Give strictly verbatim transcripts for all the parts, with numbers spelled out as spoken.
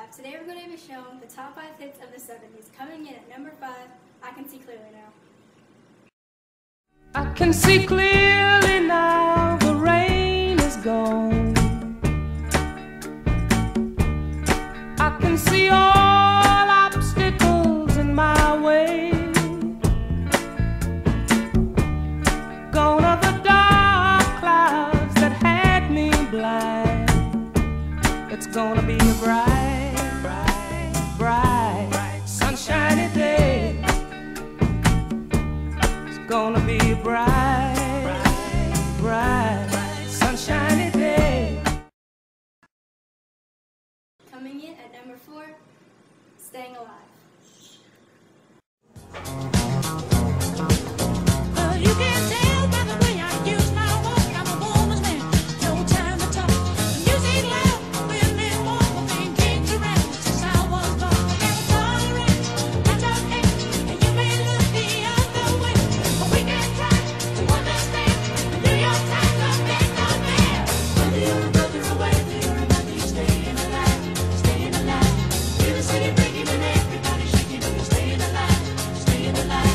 five. Today we're going to be showing the top five hits of the seventies. Coming in at number five, I Can See Clearly Now. I can see clearly now, the rain is gone. I can see all obstacles in my way. Gone are the dark clouds that had me blind. It's gonna be a bright, bright, bright, bright, sunshiny day. It's gonna be a bright, bright, bright, bright, sunshiny day. Coming in at number four, Staying Alive. Well, you can tell by the way I use my walk, I'm a woman's man, no time to talk. The music loud, women walk, the thing kicks around since I was born. I never tolerate, I don't hate, and you may look the other way, but we can try to understand. The New York Times don't make no man. Whether you're a brother or whether you're a mother, you're staying alive, staying alive. Feel the city breaking and everybody shaking, and you're staying alive, staying alive.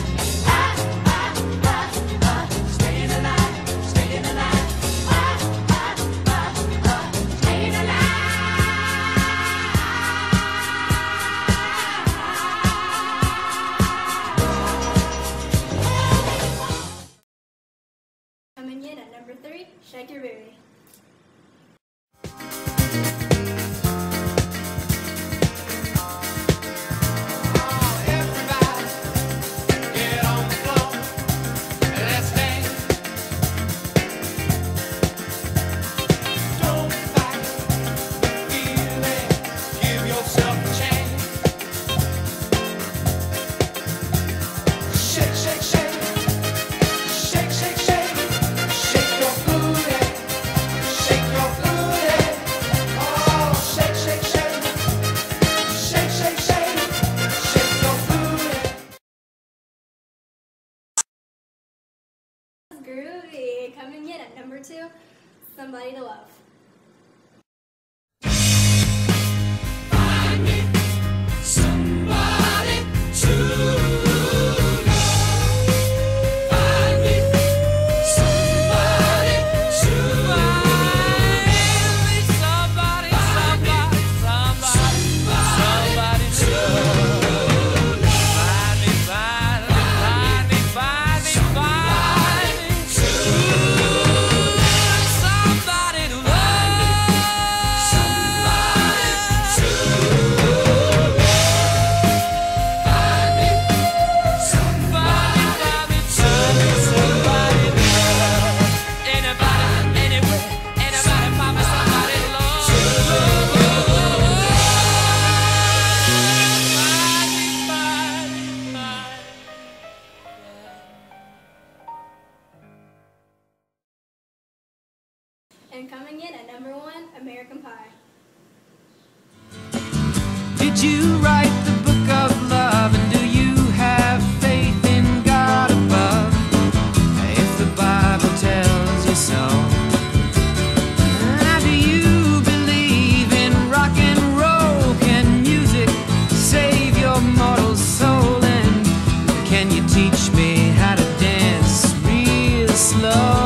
Coming in at number three, Shake Your Booty. Groovy. Coming in at number two, Somebody to Love. Find me somebody to love. Find me somebody to love. Somebody, somebody, somebody, somebody to love. Find me, find me, find me, find me, find me. And coming in at number one, American Pie. Did you write the book of love, and do you have faith in God above? If the Bible tells you so. Now, do you believe in rock and roll? Can music save your mortal soul? And can you teach me how to dance real slow?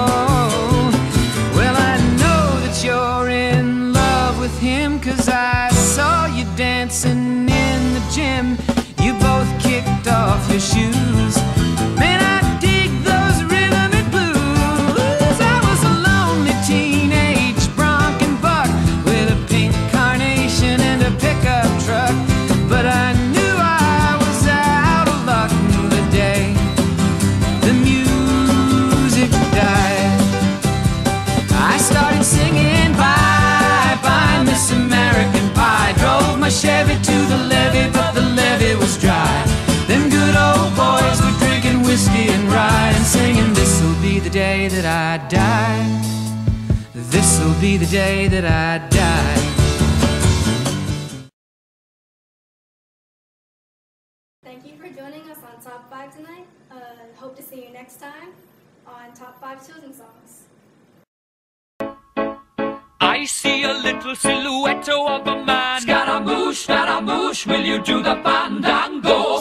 You're in love with him, 'cause I saw you dancing in the gym. You both kicked off your shoes. Man, I dig those rhythmic blues. I was a lonely teenage bronc and buck with a pink carnation and a pickup truck, but I knew I was out of luck the day the music died. I started singing bye bye Miss American Pie. Drove my Chevy to the levee, but the levee was dry. Them good old boys were drinking whiskey and rye and singing, this'll be the day that I die. This'll be the day that I die. Thank you for joining us on Top five tonight. Uh, hope to see you next time on Top five Children's Songs. I see a little silhouette of a man. Scaramouche, Scaramouche, will you do the fandango?